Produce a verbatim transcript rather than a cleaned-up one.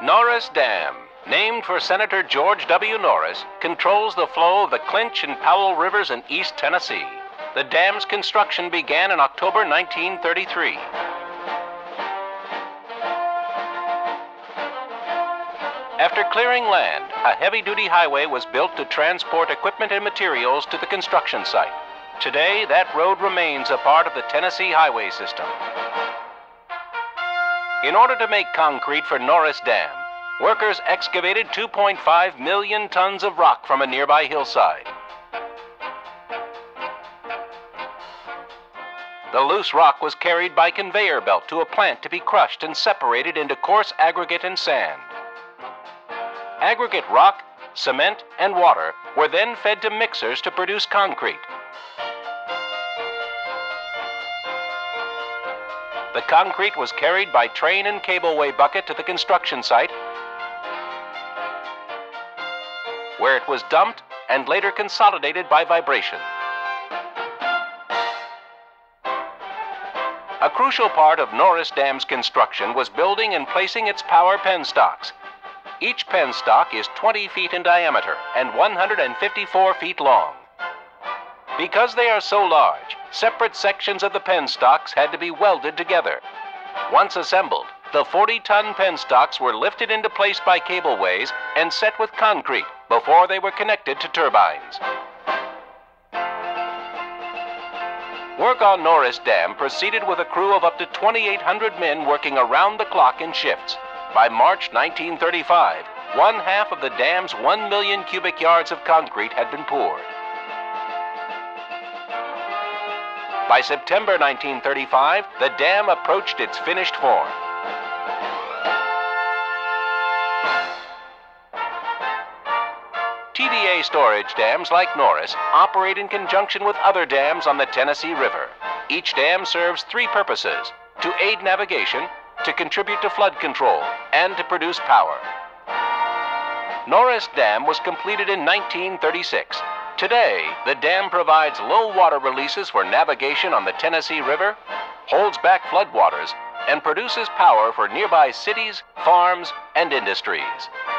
Norris Dam, named for Senator George W. Norris, controls the flow of the Clinch and Powell rivers in East Tennessee. The dam's construction began in October nineteen thirty-three. After clearing land, a heavy-duty highway was built to transport equipment and materials to the construction site. Today, that road remains a part of the Tennessee highway system. In order to make concrete for Norris Dam, workers excavated two point five million tons of rock from a nearby hillside. The loose rock was carried by conveyor belt to a plant to be crushed and separated into coarse aggregate and sand. Aggregate rock, cement, and water were then fed to mixers to produce concrete. The concrete was carried by train and cableway bucket to the construction site, where it was dumped and later consolidated by vibration. A crucial part of Norris Dam's construction was building and placing its power penstocks. Each penstock is twenty feet in diameter and one hundred fifty-four feet long. Because they are so large, separate sections of the penstocks had to be welded together. Once assembled, the forty-ton penstocks were lifted into place by cableways and set with concrete before they were connected to turbines. Work on Norris Dam proceeded with a crew of up to twenty-eight hundred men working around the clock in shifts. By March nineteen thirty-five, one half of the dam's one million cubic yards of concrete had been poured. By September nineteen thirty-five, the dam approached its finished form. T V A storage dams like Norris operate in conjunction with other dams on the Tennessee River. Each dam serves three purposes: to aid navigation, to contribute to flood control, and to produce power. Norris Dam was completed in nineteen thirty-six. Today, the dam provides low water releases for navigation on the Tennessee River, holds back floodwaters, and produces power for nearby cities, farms, and industries.